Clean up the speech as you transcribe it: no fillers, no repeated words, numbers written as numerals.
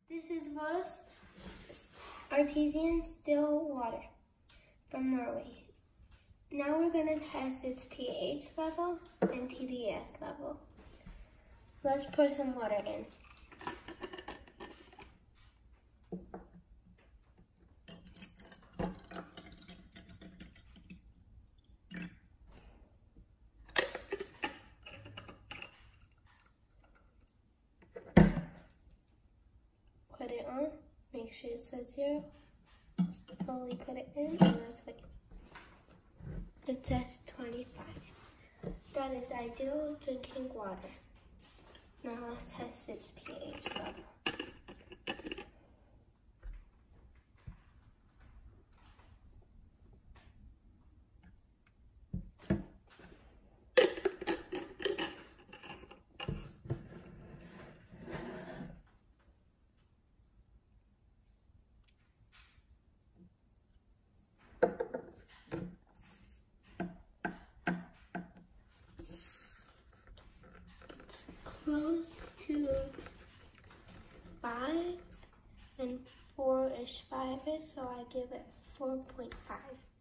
This is Voss Artesian Still Water from Norway. Now we're going to test its pH level and TDS level. Let's pour some water in. Put it on, make sure it says 0. Slowly put it in and let's wait. It says 25. That is ideal drinking water. Now let's test its pH level. Close to 5 and 4-ish, 5-ish, so I give it 4.5.